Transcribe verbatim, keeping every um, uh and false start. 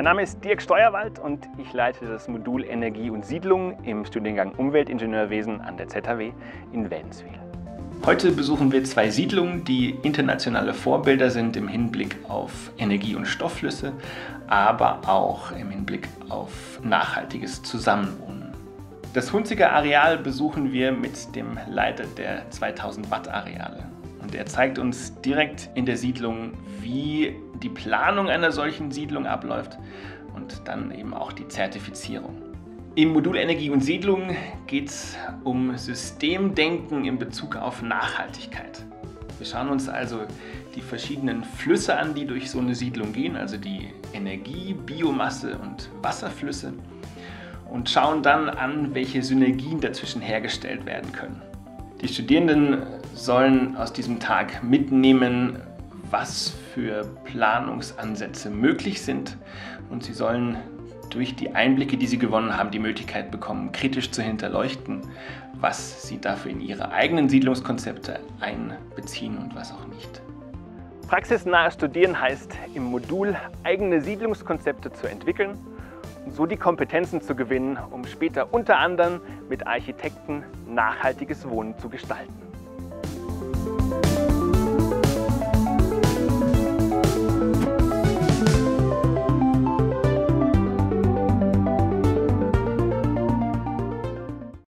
Mein Name ist Dirk Steuerwald und ich leite das Modul Energie und Siedlung im Studiengang Umweltingenieurwesen an der Z H W in Wädenswil. Heute besuchen wir zwei Siedlungen, die internationale Vorbilder sind im Hinblick auf Energie- und Stoffflüsse, aber auch im Hinblick auf nachhaltiges Zusammenwohnen. Das Hunziger Areal besuchen wir mit dem Leiter der zweitausend Watt Areale. Und er zeigt uns direkt in der Siedlung, wie die Planung einer solchen Siedlung abläuft und dann eben auch die Zertifizierung. Im Modul Energie und Siedlung geht es um Systemdenken in Bezug auf Nachhaltigkeit. Wir schauen uns also die verschiedenen Flüsse an, die durch so eine Siedlung gehen, also die Energie-, Biomasse- und Wasserflüsse, und schauen dann an, welche Synergien dazwischen hergestellt werden können. Die Studierenden sollen aus diesem Tag mitnehmen, was für Planungsansätze möglich sind, und sie sollen durch die Einblicke, die sie gewonnen haben, die Möglichkeit bekommen, kritisch zu hinterleuchten, was sie dafür in ihre eigenen Siedlungskonzepte einbeziehen und was auch nicht. Praxisnahes Studieren heißt im Modul eigene Siedlungskonzepte zu entwickeln und so die Kompetenzen zu gewinnen, um später unter anderem mit Architekten nachhaltiges Wohnen zu gestalten.